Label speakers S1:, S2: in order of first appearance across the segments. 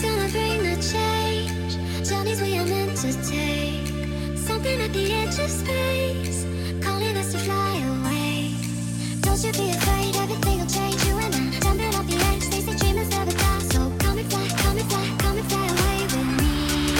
S1: gonna bring the change. Journeys we are meant to take. Something at the edge of space, calling us to fly away. Don't you be afraid, everything will change. You and I, jumping off the edge. They say dreamers never die, so come and fly, come and fly, come and fly away with me.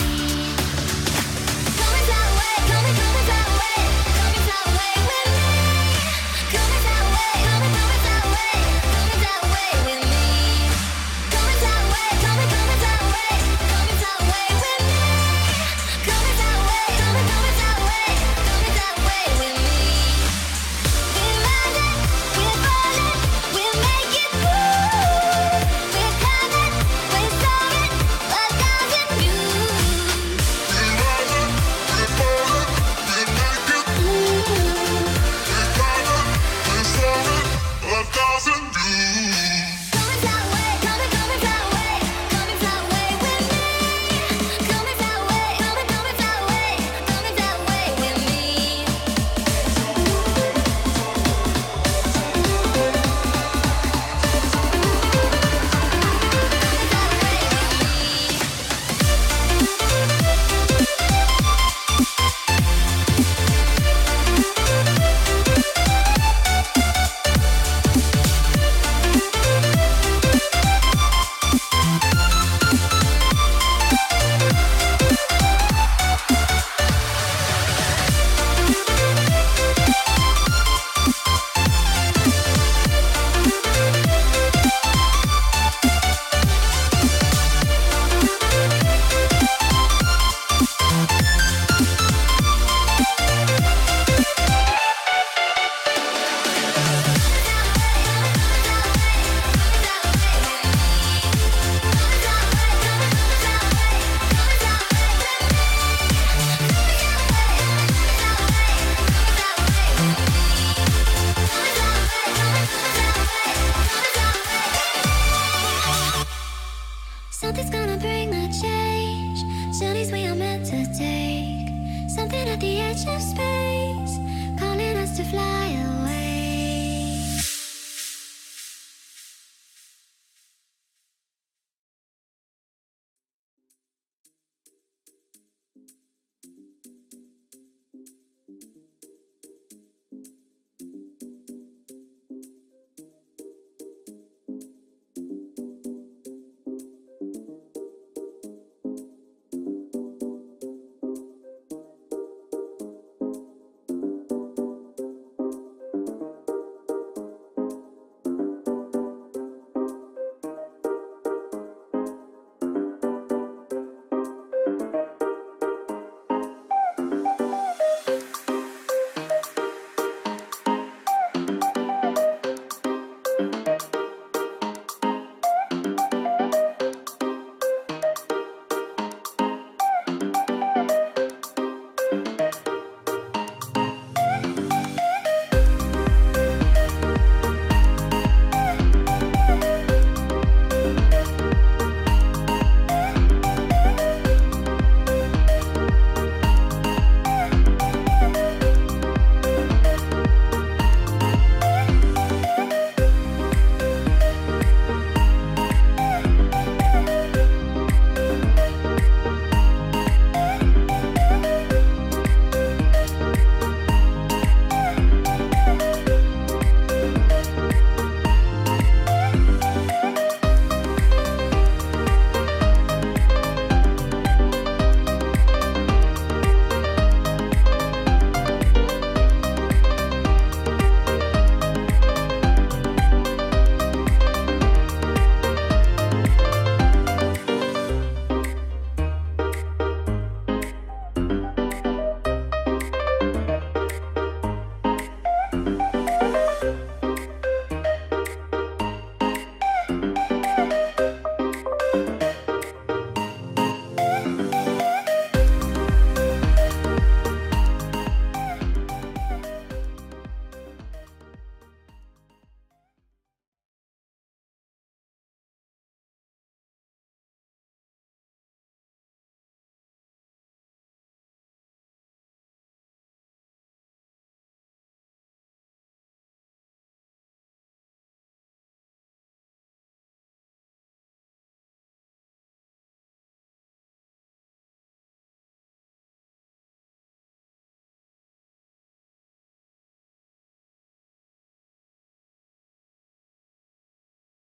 S1: Come and fly away, come and fly away, come and fly away with me. Come and fly away, come and fly away, come and fly away with me. Come and fly away, come and fly away, come and fly away with me. Come and fly away, come and fly away, come and fly away with me. We're running, we're falling, we'll make it through. We're coming, we're soaring, 1,000 views.
S2: We're running, we're falling, we'll make it through. We're coming, we're soaring, 1,000 views.
S1: Come and fly away, come and fly away, come and fly away with me. Come and fly away, come and fly away, come and fly away with me. Something's gonna bring the change. Journeys we are meant to take. Something at the edge of space, calling us to fly away.